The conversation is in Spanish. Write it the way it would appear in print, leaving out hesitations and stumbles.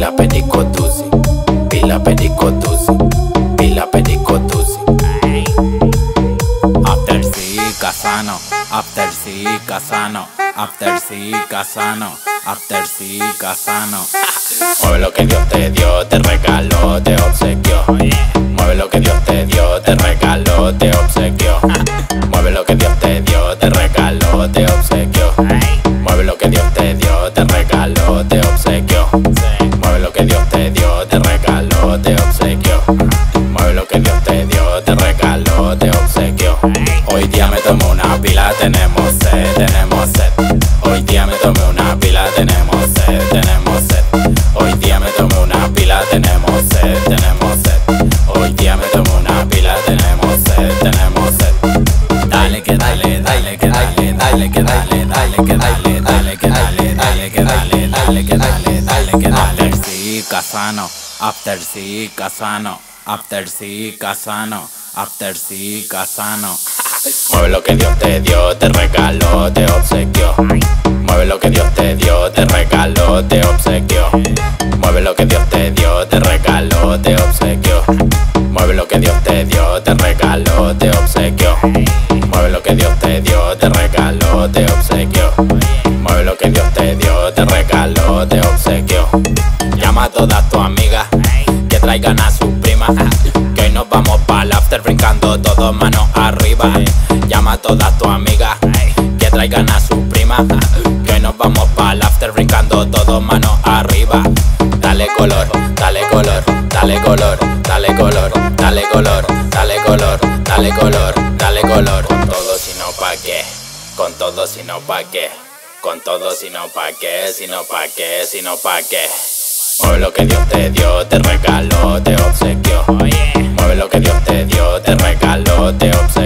pila pericotusi, pila pericotusi, pila pericotusi. After sí, Casano, after sí, Casano, after sí, Casano, after sí, Casano. Mueve lo que Dios te dio, te regaló, te obsequió. Mueve lo que Dios te dio, te regaló, te obsequió. Mueve lo que Dios te dio, te regaló, te obsequió. Mueve lo que Dios te dio, te regaló, te obsequió. Mueve lo que Dios te dio, te regaló, te obsequió. Mueve lo que Dios te dio, te regaló, te obsequió. Hoy día me tomo una pila, tenemos sed, tenemos sed. Hoy día me tomé una pila, tenemos sed, tenemos sed. Hoy día me tomé una pila, tenemos sed, tenemos sed. Hoy día me tomé una pila, tenemos sed, tenemos sed. Dale que dale, dale que dale, dale que dale, dale que dale, dale que dale, dale que dale, dale que dale, dale que dale. After sí, Casano, after sí, Casano, after sí, Casano, after sí, Casano. Mueve lo que Dios te dio, te regaló, te obsequió. Mueve lo que Dios te dio, te regaló, te obsequió. Mueve lo que Dios te dio, te regaló, te obsequió. Mueve lo que Dios te dio, te regaló, te obsequió. Mueve lo que Dios te dio, te regaló, te obsequió. Mueve lo que Dios te dio, te regaló, te obsequió. Llama a todas tus amigas que traigan a sus primas, que hoy nos vamos pa'l after brincando todos manos arriba. Llama a todas tus amigas que traigan a sus primas, que hoy nos vamos pa'l after brincando todos manos arriba. Dale color, dale color, dale color, dale color, dale color, dale color, dale color, dale color. Con todo si no pa' qué, con todo si no pa' qué, con todo si no pa' qué, si no pa' qué, si no pa' qué. Mueve lo que Dios te dio, te regaló, te obsequió. Mueve lo que Dios te dio, te regaló, te obsequió.